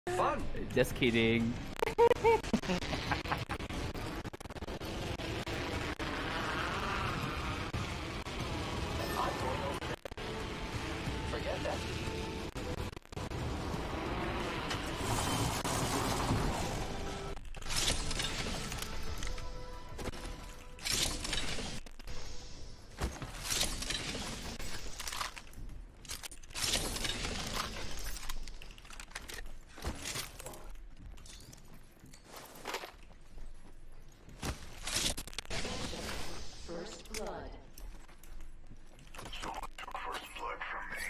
Fun. Just kidding. Forget that. First blood. Someone took first blood from me.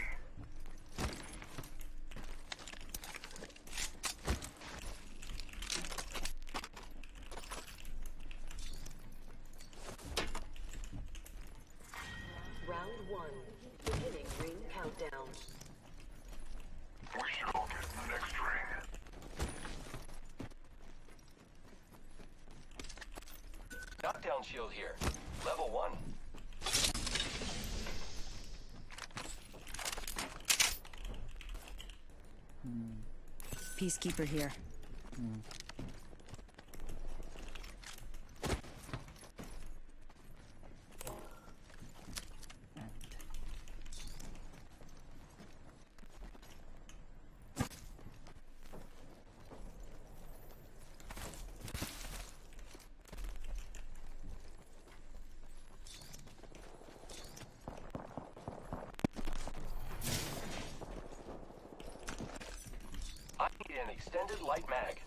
Round 1. Beginning ring countdown. We should all get in the next ring. Knockdown shield here. Level 1. Peacekeeper here. I need an extended light mag.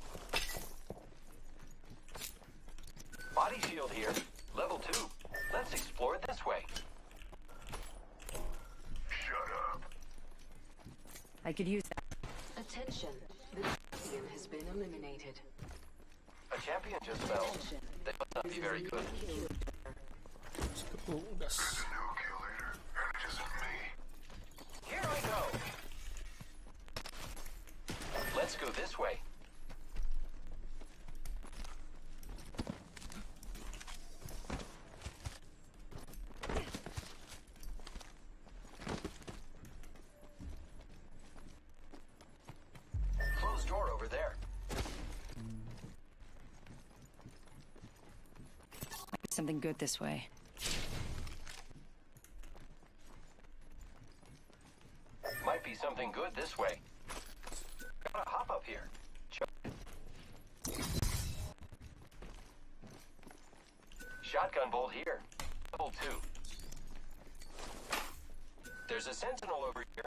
Body shield here. Level 2. Let's explore this way. Shut up. I could use that. Attention. The champion has been eliminated. A champion just fell. Attention. They must not be very good. No kill leader, and it isn't me. Here I go. Let's go this way. Closed door over there. Something good this way. Might be something good this way. Gotta hop up here. Shotgun bolt here. Level 2. There's a sentinel over here.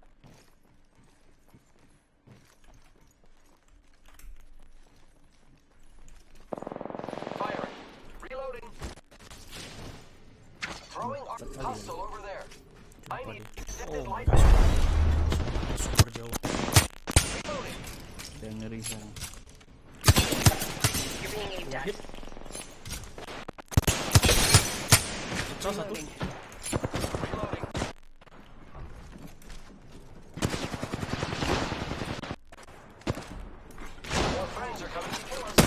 Firing. Reloading. Throwing hostile over there. I need extended light. Super jauh. Reloading. Yang ngeri sekarang. You're being aimed at. Pecah satu. Reloading. More friends are coming to kill us.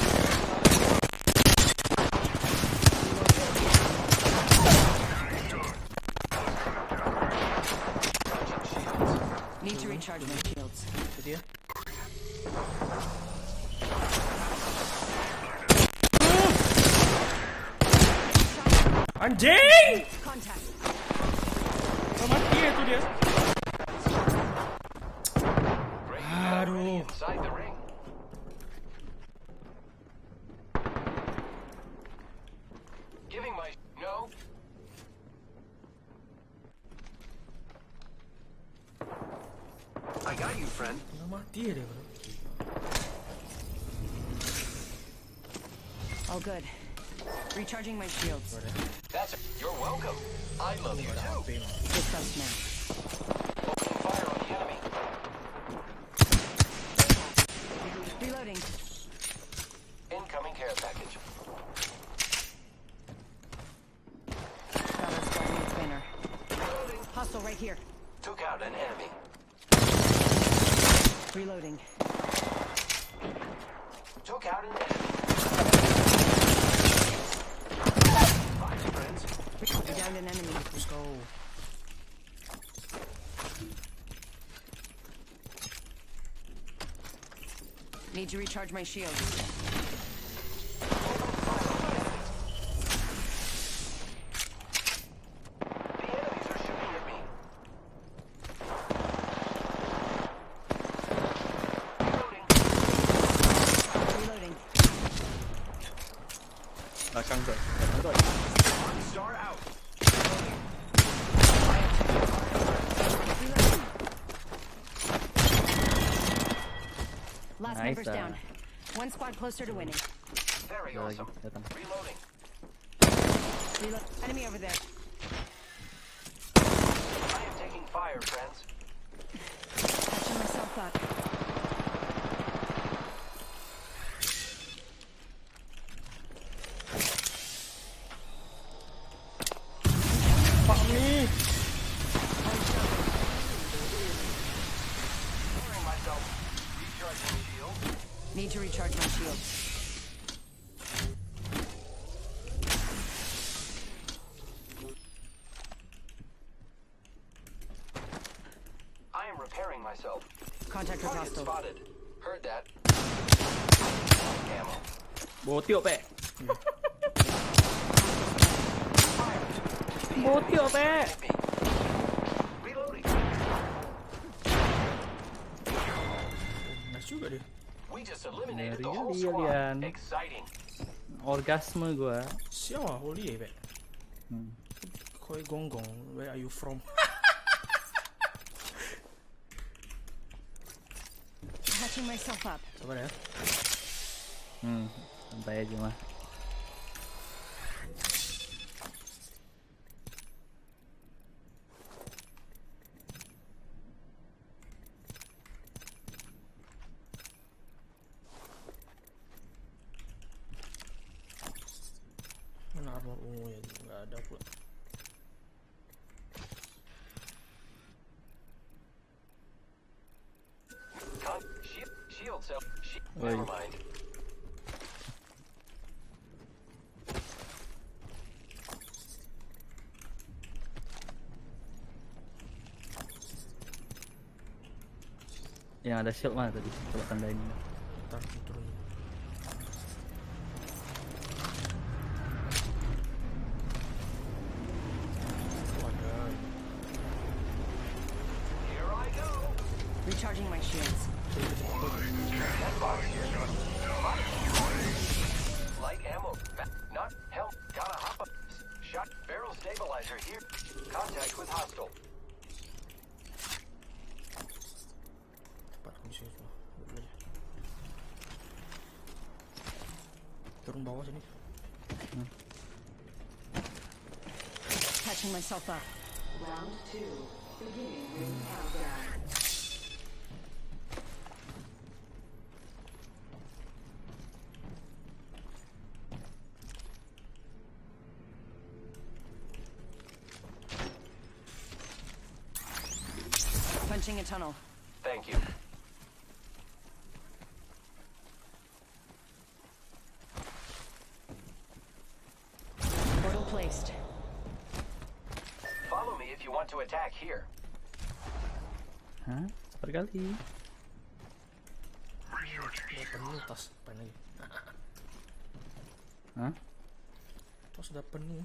Charging shields. Need to recharge my shields. Itu dia. Anjing! Contact. Oh, mati itu dia. Great. Aduh. Inside the ring. Giving my no. I got you, friend. Udah mati ya dia, bro. All good. Recharging my shields. That's it. You're welcome. I love you too. Good trust man. Opening fire on the enemy. Reloading. Incoming care package. Got our squad mates banner. Reloading. Hostile right here. Took out an enemy. Reloading. Took out an enemy. Bye, friends. We downed an enemy. Let's go. Need to recharge my shields. The enemies are shooting at me. Reloading. Reloading. Belakang tuh. Star out. Last Nice, member's down. One squad closer to winning. Very Ada lagi awesome. datang. Reloading. Reload. Enemy over there. I am taking fire, friends. Catching myself up. Fuck me. Clearing myself. Recharging shield. Need to recharge my shields. I am repairing myself. Contact with Target hostile. spotted. Heard that. Ammo. Botiok, Pak. Fire. Botiok, Pak. Hit me. Reloading. Nice juga dia. We just eliminated the Ngeri whole kali squad. kalian. Exciting. Orgasme gua. Siapa holy Pak? Koi gonggong, where are you from? Catching myself up. Sabar ya. Santai aja mah. Mana armor ungu ya? Nggak ada pula. Shield cell. Oi. Never mind. Yang ada shield mana tadi? Coba tandain. Ntar aku turun. Wadah. Here I go. Recharging my shields. Light ammo. Not help. Gotta hop up. Shot. Barrel stabilizer here. Contact with hostile. Cepat aku di sini semua. Dulu aja. Turun bawah sini. Catching myself up. Round 2. Beginning ring countdown. Punching a tunnel. Thank you. Portal placed. Follow me if you want to attack here. Hah? Sekali. Udah penuh tas. Apain lagi? Hah? Tas sudah penuh.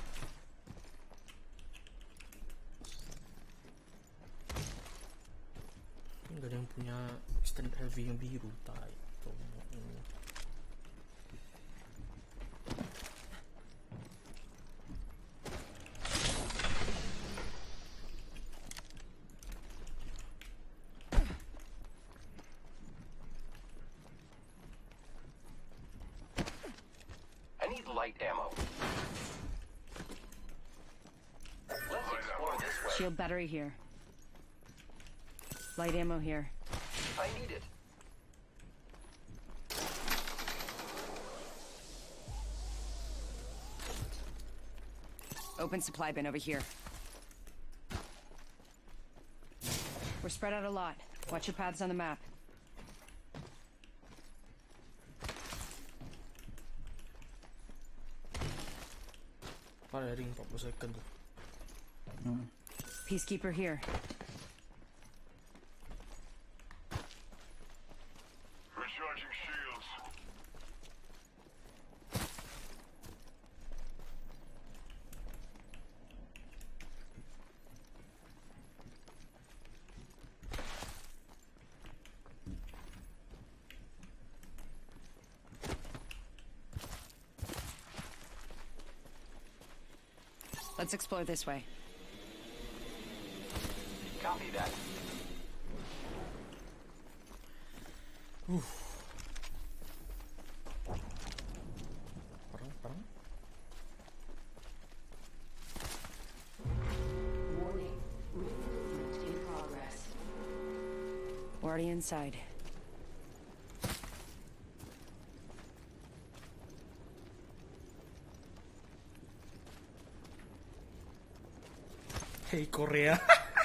Nggak ada yang punya stand heavy yang biru, tai. I need light ammo. Let's explore this way. Shield battery here. Light ammo here. I need it. Open supply bin over here. We're spread out a lot. Watch your paths on the map. Firing 40 second tuh. Peacekeeper here. Recharging Let's explore this way. Copy that. Perang. Warning. Movement in progress. We're already inside. Hey Korea.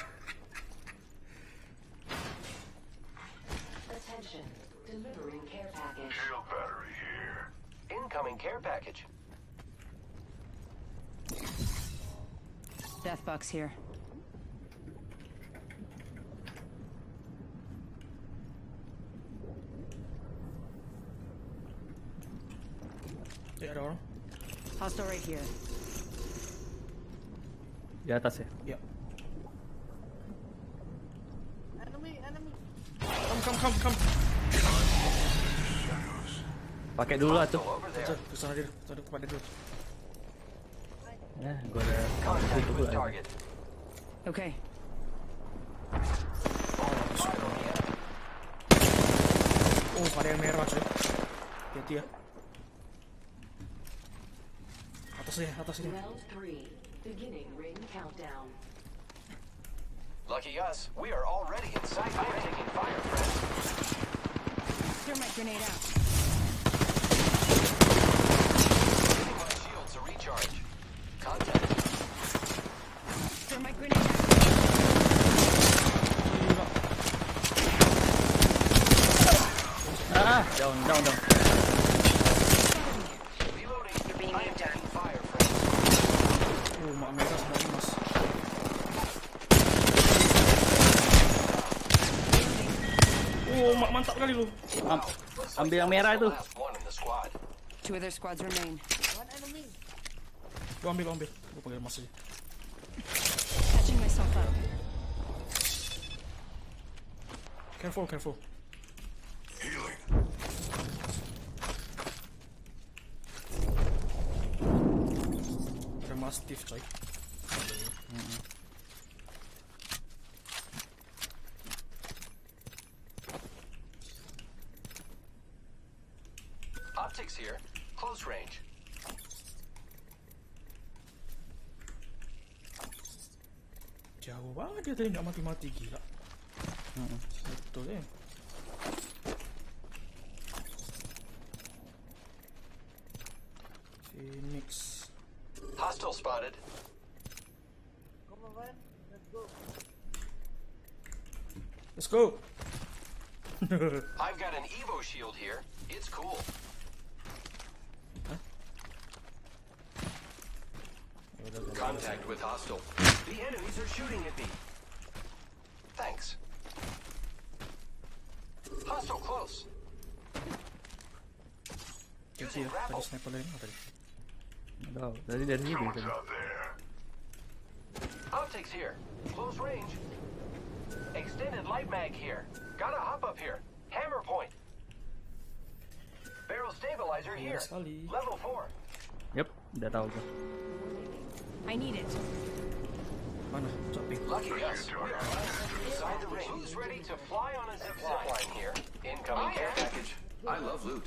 Attention. Delivering care package. Shield battery here. Incoming care package. Death box here. Ya, ada orang. Hostile right here. Di atas ya. Ya. Come. Pakai dulu atuh. Hostile over there. Kesana dia, kesana kepada dulu. Ya, gua ada Contact itu with lah. target. Okay. Oh, ada yang merah coy. Hati-hati ya. Atas ini. Round 3. Beginning ring countdown. Lucky us, we are already inside. I'm taking fire, friends. Thermite grenade out. Giving my shields a recharge. Contact. Thermite grenade out. Down. Reloading. You're being I am aimed at. taking fire, friends. Oh, mak merah sebenarnya mas. Oh, mak mantap kali lu. Ambil yang merah itu. Last one in the squad. 2 other squads remain. Lu ambil. Gua pakai emas aja. Catching myself up. Careful. Healing. Ada mastiff coy. Optics here. Close range. Jauh banget dia tadi nggak mati-mati gila. Betul ya. Phoenix. Hostile spotted. Let's go. I've got an Evo shield here. It's cool. Contact with hostile. The enemies are shooting at me. Thanks. Hostile close. Kecil ya, tadi sniper lain tadi. Tahu, tadi dari sini Someone's tadi. out there. Optics here. Close range. Extended light mag here. Gotta hop up here. Hammer point. Barrel stabilizer Iya here. sekali. Level 4. Yep, udah tahu gua. I need it. Mana? Copy. Lucky us. We are inside the ring. Who's ready to fly on a zip line here? Incoming care package. I love loot.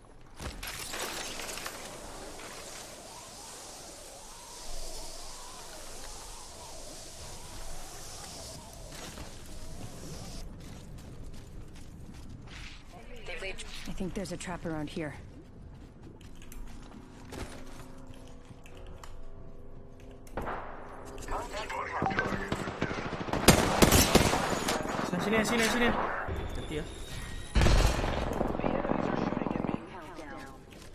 I think there's a trap around here. Contact with Sini. Hati ya. The enemies are shooting at me. Countdown.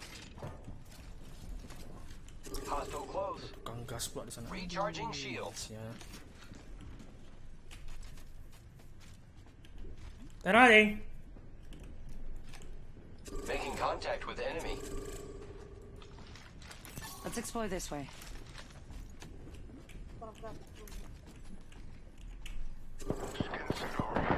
Hostile close. Kang gas pula di sana. Recharging shields. Ya. Running. Making contact with enemy. Let's explore this way. Skin over here.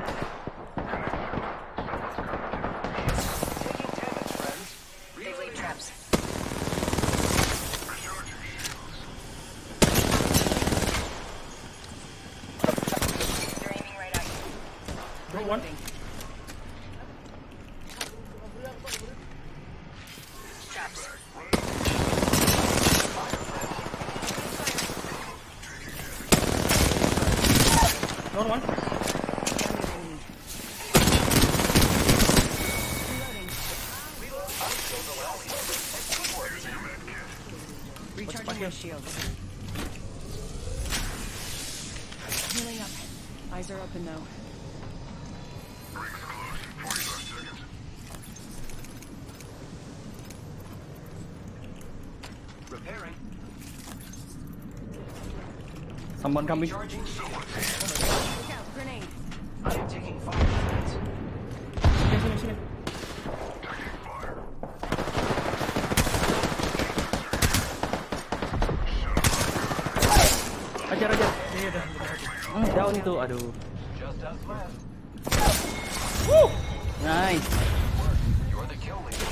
Taking damage, friends. They leave traps. Recharging shields. depan. Down one. Recharging my shields. Healing up. Eyes are open though. Repairing. Someone coming. Charging. Look out, grenade. I am taking fire shots. Sini. Ajar. Iya dah. Down itu, aduh. Just us left. Nice. You're the kill leader.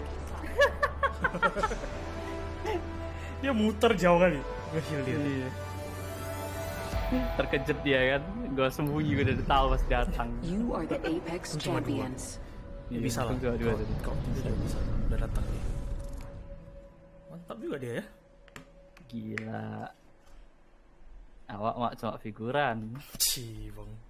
Dia muter jauh kali. Gue heal dia. Iya. Terkejut dia kan. Gua sembunyi udah tahu pas datang. You are the Apex Cuma dua. champions. Ya bisa lah. Dua tadi. Kau juga bisa. Udah datang dia. Mantap juga dia ya. Gila. Awak cuma figuran. Cih bang.